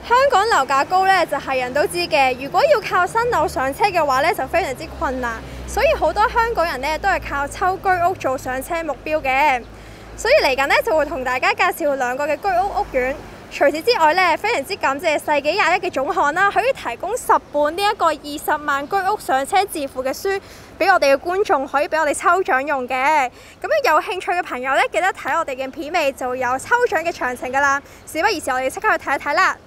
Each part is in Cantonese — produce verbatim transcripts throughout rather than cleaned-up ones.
香港樓價高咧，就係人都知嘅。如果要靠新樓上車嘅話咧，就非常之困難。所以好多香港人咧都係靠抽居屋做上車目標嘅。所以嚟緊咧就會同大家介紹兩個嘅居屋屋苑。除此之外咧，非常之感謝世紀廿一嘅總行啦，可以提供十本呢一個二十萬居屋上車致富嘅書，俾我哋嘅觀眾可以俾我哋抽獎用嘅。咁樣有興趣嘅朋友咧，記得睇我哋嘅片尾就會有抽獎嘅詳情噶啦。事不宜遲，我哋即刻去睇一睇啦。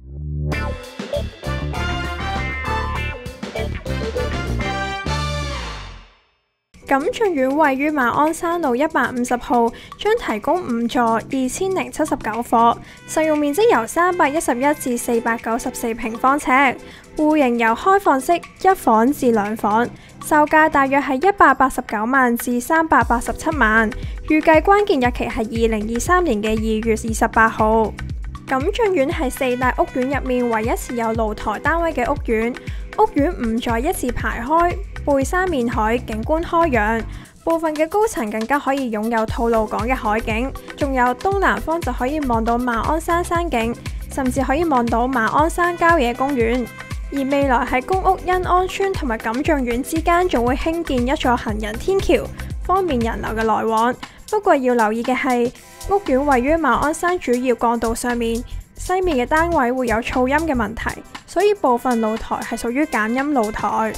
錦駿苑位於馬鞍山路一百五十號，將提供五座二千零七十九伙，實用面積由三百一十一至四百九十四平方尺，戶型由開放式一房至兩房，售價大約係一百八十九萬至三百八十七萬，預計關鍵日期係二零二三年嘅二月二十八號。錦駿苑係四大屋苑入面唯一持有露台單位嘅屋苑，屋苑唔再一字排開，背山面海，景觀開揚，部分嘅高層更加可以擁有吐露港嘅海景，仲有東南方就可以望到馬鞍山山景，甚至可以望到馬鞍山郊野公園。而未來喺公屋欣安邨同埋錦駿苑之間，仲會興建一座行人天橋，方便人流嘅來往。不過要留意嘅係，屋苑位於馬鞍山主要幹道上面，西面嘅單位會有噪音嘅問題，所以部分露台係屬於減音露台。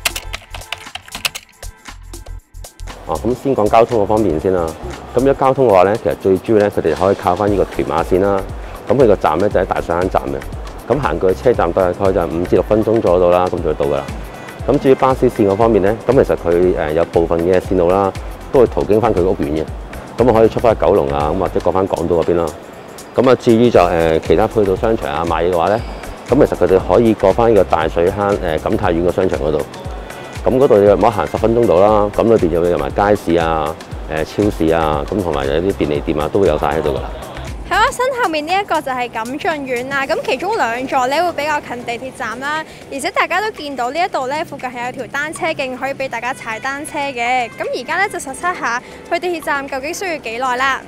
哦，咁先講交通嗰方面先啦。咁如果交通嘅話咧，其實最主要咧，佢哋可以靠翻呢個屯馬線啦。咁佢個站咧就喺大水坑站嘅。咁行過去車站大概就五至六分鐘左右到啦，咁就會到噶啦。咁至於巴士線嗰方面咧，咁其實佢誒有部分嘅線路啦，都會途經翻佢屋苑嘅。咁啊可以出翻去九龍啊，咁或者過翻港島嗰邊啦。咁啊至於就誒、呃、其他配套商場啊買嘢嘅話咧，咁其實佢哋可以過翻呢個大水坑誒錦泰苑個商場嗰度。咁嗰度約莫行十分鐘到啦，咁裏邊就會有埋街市啊、誒超市啊，咁同埋有啲便利店啊，都會有晒喺度噶啦。 喺我身後面呢一個就係錦駿苑啦，咁其中兩座咧會比較近地鐵站啦，而且大家都見到呢一度咧附近係有條單車徑可以俾大家踩單車嘅。咁而家咧就實測下去地鐵站究竟需要幾耐啦。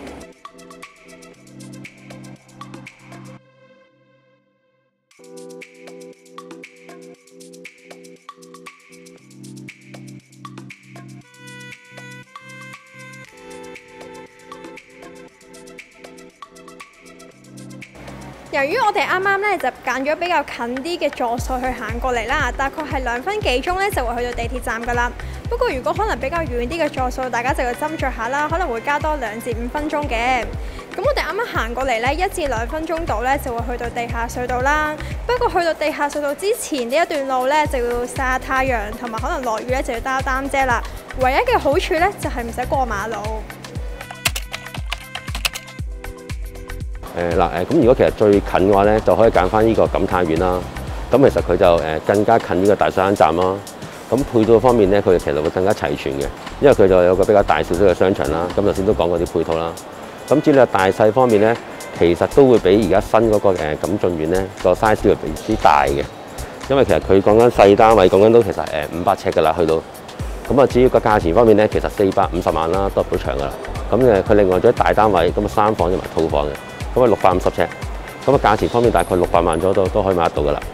由於我哋啱啱咧就揀咗比較近啲嘅座數去行過嚟啦，大概係兩分幾鐘咧就會去到地鐵站噶啦。不過如果可能比較遠啲嘅座數，大家就要斟酌下啦，可能會加多兩至五分鐘嘅。咁我哋啱啱行過嚟咧，一至兩分鐘度咧就會去到地下隧道啦。不過去到地下隧道之前呢一段路咧就要曬下太陽，同埋可能落雨咧就要擔擔遮啦。唯一嘅好處咧就係唔使過馬路。 誒嗱誒，咁如果其實最近嘅話咧，就可以揀翻呢個錦泰苑啦。咁其實佢就誒更加近呢個大水坑站啦。咁配套方面咧，佢其實會更加齊全嘅，因為佢就有個比較大少少嘅商場啦。咁頭先都講過啲配套啦。咁至於你大細方面咧，其實都會比而家新嗰個誒錦駿苑咧個 size 會比之大嘅。因為其實佢講緊細單位，講緊都其實誒五百尺㗎啦，去到。咁啊，至於個價錢方面咧，其實四百五十萬啦，都好長㗎啦。咁誒，佢另外仲有大單位，咁啊三房同埋套房嘅。咁啊六百五十尺，咁啊價錢方面大概六百萬左右都都可以買得到噶啦。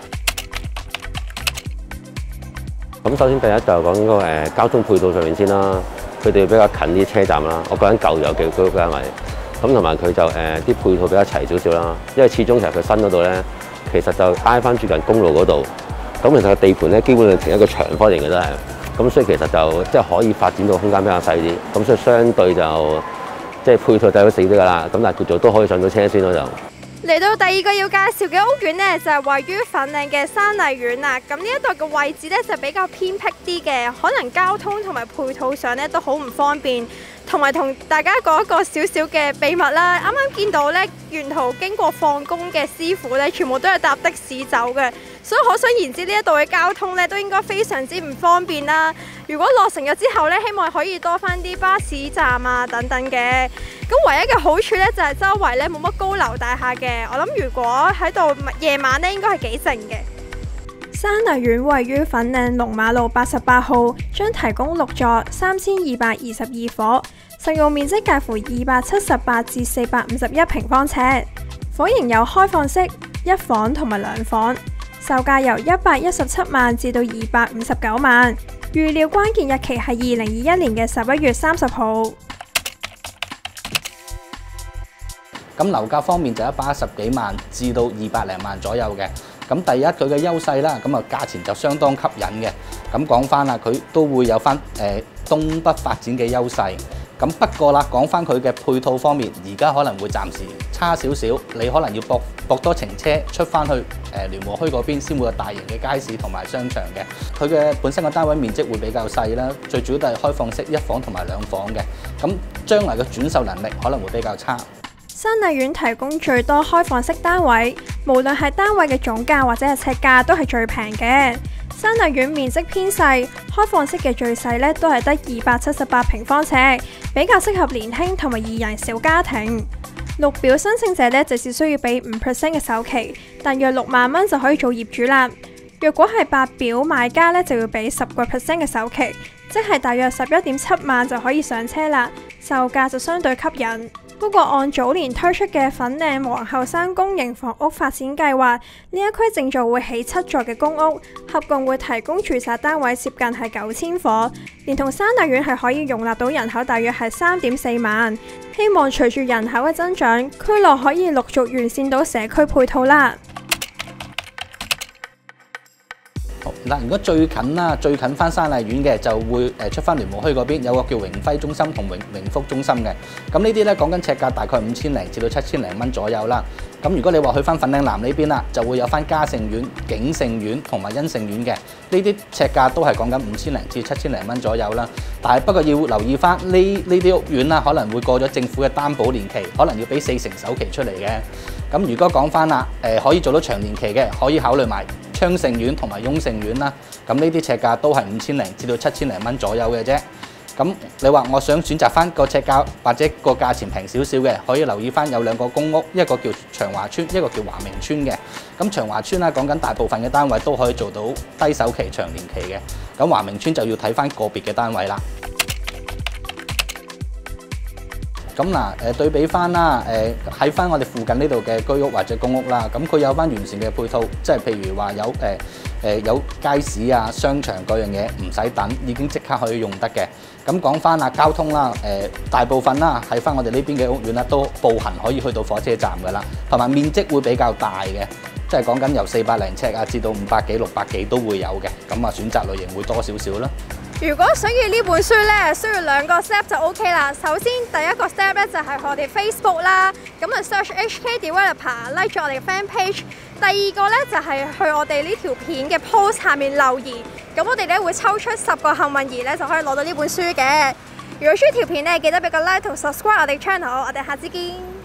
咁首先第一就講嗰個誒交通配套上面先啦，佢哋比較近啲車站啦。我講緊舊有嘅居屋單位，咁同埋佢就誒啲、呃、配套比較齊少少啦。因為始終其實佢新嗰度咧，其實就挨翻住近公路嗰度。咁其實個地盤咧基本上成一個長方形嘅都係，咁所以其實就即係可以發展到空間比較細啲。咁所以相對就。即係配套就係死啲㗎啦，咁但係叫做都可以上到車先咯就。 嚟到第二個要介紹嘅屋苑呢，就係位於粉嶺嘅山麗苑啦。咁呢一度嘅位置呢，就比較偏僻啲嘅，可能交通同埋配套上呢都好唔方便。同埋同大家講一個少少嘅秘密啦，啱啱見到呢，沿途經過放工嘅師傅呢，全部都係搭的士走嘅，所以可想而知呢一度嘅交通呢，都應該非常之唔方便啦。如果落成咗之後呢，希望可以多翻啲巴士站啊等等嘅。咁唯一嘅好處呢，就係周圍呢冇乜高樓大廈嘅，我諗如果喺度夜晚呢，應該係幾靜嘅。山麗苑位於粉嶺龍馬路八十八號，將提供六座三千二百二十二伙，實用面積介乎二百七十八至四百五十一平方尺，伙型有開放式、 一房同埋兩房，售價由一百一十七萬至到二百五十九萬。預料關鍵日期係二零二一年嘅十一月三十號。 咁樓價方面就一百一十幾萬至到二百零萬左右嘅。咁第一佢嘅優勢啦，咁啊價錢就相當吸引嘅。咁講翻啦，佢都會有翻誒東北發展嘅優勢。咁不過啦，講翻佢嘅配套方面，而家可能會暫時差少少。你可能要駁駁多程車出翻去誒聯和墟嗰邊，先會有大型嘅街市同埋商場嘅。佢嘅本身嘅單位面積會比較細啦，最主要都係開放式一房同埋兩房嘅。咁將來嘅轉售能力可能會比較差。 山麗苑提供最多開放式單位，無論係單位嘅總價或者係尺價都係最平嘅。山麗苑面積偏細，開放式嘅最細咧都係得二百七十八平方尺，比較適合年輕同埋二人小家庭。綠表申請者咧，就只需要俾五 percent 嘅首期，大約六萬蚊就可以做業主啦。若果係白表買家咧，就要俾十個 percent 嘅首期，即係大約十一點七萬就可以上車啦，售價就相對吸引。不過按早年推出嘅粉嶺皇后山公營房屋發展計劃，呢一區正在會起七座嘅公屋，合共會提供住宅單位接近係九千伙，連同山麗苑係可以容納到人口大約係三點四萬。希望隨住人口嘅增長，區內可以陸續完善到社區配套啦。 嗱，如果最近啦，最近翻山麗苑嘅就會誒出翻聯和墟嗰邊，有個叫榮輝中心同榮榮福中心嘅。咁呢啲咧講緊尺價大概五千零至到七千零蚊左右啦。咁如果你話去翻粉嶺南呢邊啦，就會有翻嘉盛苑、景盛苑同埋欣盛苑嘅。呢啲尺價都係講緊五千零至七千零蚊左右啦。但係不過要留意翻呢呢啲屋苑啦，可能會過咗政府嘅擔保年期，可能要俾四成首期出嚟嘅。咁如果講翻啦，誒可以做到長年期嘅，可以考慮埋昌盛苑同埋雍盛苑啦。咁呢啲尺價都係五千零至到七千零蚊左右嘅啫。咁你話我想選擇翻個尺價或者個價錢平少少嘅，可以留意翻有兩個公屋，一個叫長華村，一個叫華明村嘅。咁長華村啦，講緊大部分嘅單位都可以做到低首期、長年期嘅。咁華明村就要睇翻個別嘅單位啦。咁嗱，誒對比翻啦，誒喺翻我哋附近呢度嘅居屋或者公屋啦，咁佢有翻完善嘅配套，即係譬如話有誒誒有街市啊、商場嗰樣嘢唔使等，已經即刻可以用得嘅。咁講翻啊，交通啦，誒大部分啦喺翻我哋呢邊嘅屋苑啦，都步行可以去到火車站噶啦，同埋面積會比較大嘅，即係講緊由四百零尺啊至到五百幾、六百幾都會有嘅。咁啊，選擇類型會多少少啦。 如果想要呢本書咧，需要兩個 step 就 OK 啦。首先第一個 step 咧就係我哋 Facebook 啦，咁啊 search H K Developer，like 咗我哋嘅 fan page。第二個咧就係去我哋呢條片嘅 post 下面留言，咁我哋咧會抽出十個幸運兒咧就可以攞到呢本書嘅。如果中意條片咧，記得俾個 like 同 subscribe 我哋 channel，我哋下次見。